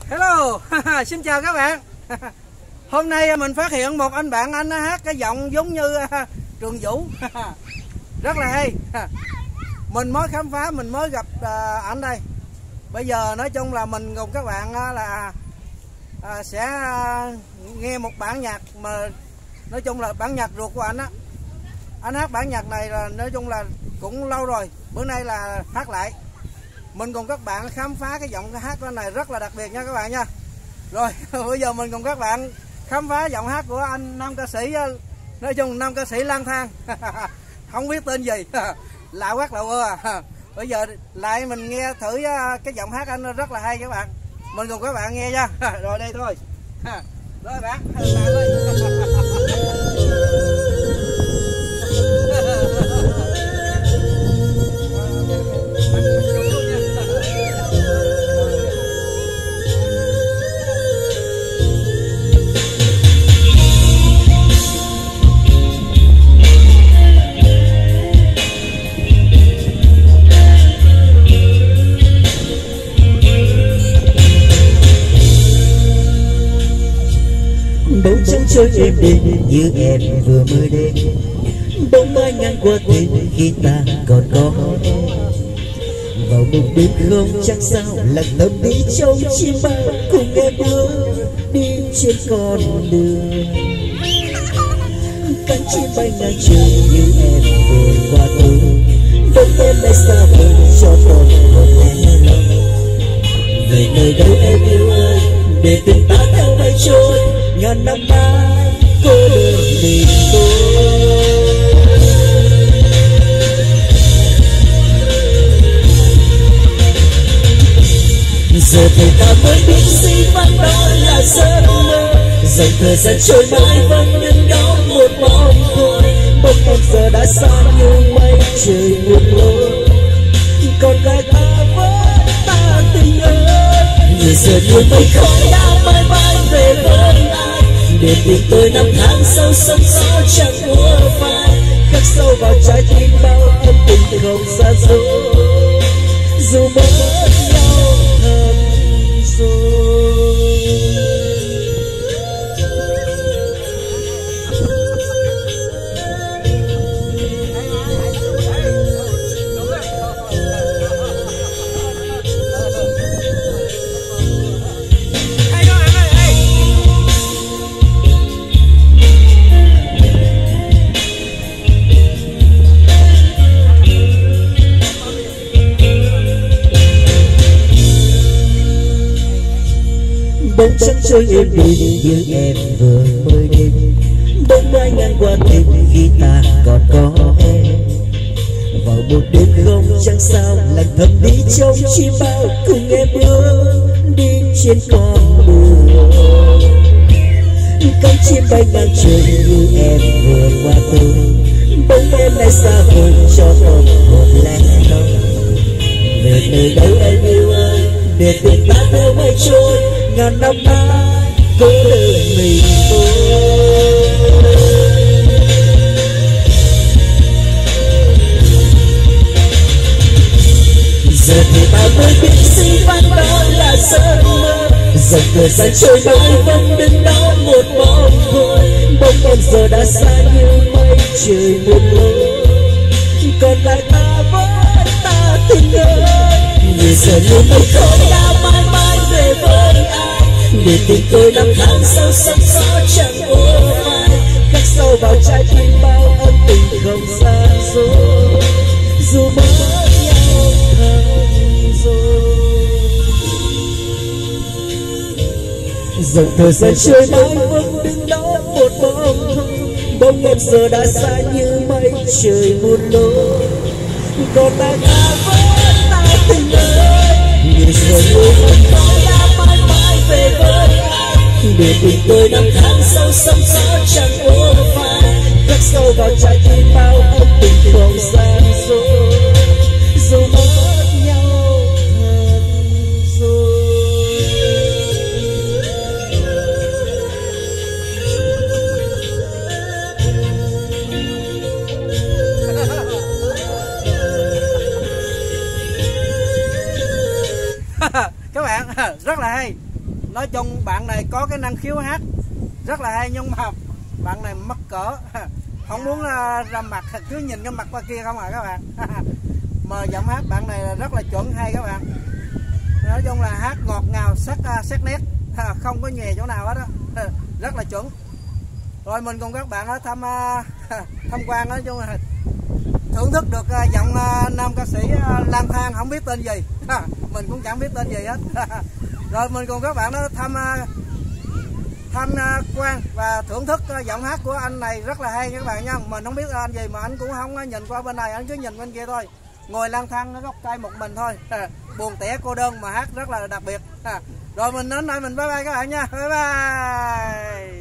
Hello, xin chào các bạn. Hôm nay mình phát hiện một anh bạn, anh hát cái giọng giống như Trường Vũ. Rất là hay. Mình mới khám phá, mình mới gặp ảnh đây. Bây giờ nói chung là mình cùng các bạn là sẽ nghe một bản nhạc mà nói chung là bản nhạc ruột của anh á. Anh hát bản nhạc này là nói chung là cũng lâu rồi, bữa nay là hát lại. Mình cùng các bạn khám phá cái giọng hát của anh này rất là đặc biệt nha các bạn nha. Rồi bây giờ mình cùng các bạn khám phá giọng hát của anh nam ca sĩ, nói chung nam ca sĩ lang thang. Không biết tên gì. Lạ quá lạ ưa à. Bây giờ lại mình nghe thử cái giọng hát anh rất là hay các bạn. Mình cùng các bạn nghe nha. Rồi đây thôi. Rồi bạn. Bóng trắng trôi êm đềm như em vừa mới đến, bóng mai ngang qua tên khi ta còn có em. Vào một đêm không chắc sao lặng tâm đi trong chim bao, cùng em bước đi trên con đường. Cánh chim bay ngang trời như em vừa qua tôi, bóng em lại xa vời cho tôi một lẽ lòng. Về nơi đâu em yêu ơi, để tình ta theo mây trôi ngàn năm mãi cô đơn mình tôi. Giờ thì ta mới biết gì vẫn đó là giấc mơ, dòng thời gian trôi mãi vẫn đứng đó một bóng thôi. Bóng em giờ đã xa như mây trời buồn lối, còn lại ta vẫn ta tình ơi. Người giờ như mây khói đã mãi mãi về với ai, để tình tôi năm tháng sâu sông gió chẳng mua phai, khắc sâu vào trái tim bao ân tình không xa dối, dù mất nhau thật rồi. Bóng trắng trôi êm đềm như em vừa mới đến, bóng mai ngang qua tên khi ta còn có em. Vào một đêm không chẳng sao lặng thầm đi trong chim bao, cùng em bước đi trên con đường. Cánh chim bay ngang trời như em vừa qua tôi, bóng em lại xa vời cho tôi một lẽ lòng. Về nơi đâu em yêu ơi, để tình ta theo mây trôi ngàn năm mãi cô đơn mình tôi. Giờ thì ta mới biết gì vẫn đó là giấc mơ, dòng thời gian trôi mãi vẫn đứng đó một bóng thôi. Bóng em giờ đã xa như mây trời buồn lối, còn lại ta vẫn ta tình ơi. Người giờ như mây khói đã mãi mãi về với ai, để tình tôi năm tháng sâu sắc gió chẳng ô phai, khắc sâu vào trái tim bao ân tình không xa dối, dù mất nhau thật rồi. Dòng thời gian trôi mãi vẫn đứng đó một bóng thôi, bóng em giờ đã xa như mây trời buồn lối, còn lại ta vẫn ta tình ơi. Người giờ như mây khói đã mãi mãi về với ai, để tình tôi năm tháng sâu sông gió chẳng ô phai, khắc sâu vào trái tim bao ân tình không xa xôi, dù mất nhau thật rồi. Các bạn rất là hay. nói chung bạn này có cái năng khiếu hát rất là hay, nhưng mà bạn này mắc cỡ, không muốn ra mặt, cứ nhìn cái mặt qua kia không à các bạn. Mà giọng hát bạn này rất là chuẩn, hay các bạn. Nói chung là hát ngọt ngào, sắc nét, không có nhòe chỗ nào hết đó, rất là chuẩn. Rồi mình cùng các bạn tham quan, nói chung là thưởng thức được giọng nam ca sĩ lang thang không biết tên gì, mình cũng chẳng biết tên gì hết. Rồi mình cùng các bạn tham quan và thưởng thức giọng hát của anh này rất là hay các bạn nha. Mình không biết anh gì mà anh cũng không nhìn qua bên này, anh cứ nhìn bên kia thôi, ngồi lang thang ở gốc cây một mình thôi, buồn tẻ cô đơn mà hát rất là đặc biệt. Rồi mình đến đây mình bye bye các bạn nha, bye bye.